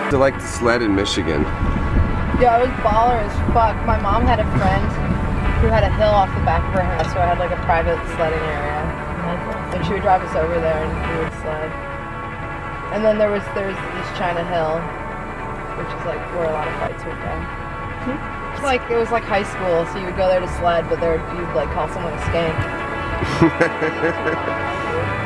To like to sled in Michigan. Yeah, it was baller as fuck. My mom had a friend who had a hill off the back of her house, so I had like a private sledding area. And she would drive us over there and we would sled. And then there was East China Hill, which is like where a lot of fights would go. It's like it was like high school, so you would go there to sled, but you'd like call someone a skank.